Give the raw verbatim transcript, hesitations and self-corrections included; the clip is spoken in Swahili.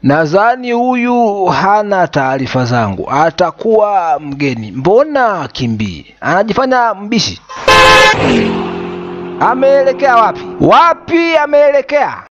Nadhani huyu hana taarifa zangu, atakuwa mgeni. Mbona kimbii? Anajifanya mbishi. Ameelekea wapi? Wapi ameelekea?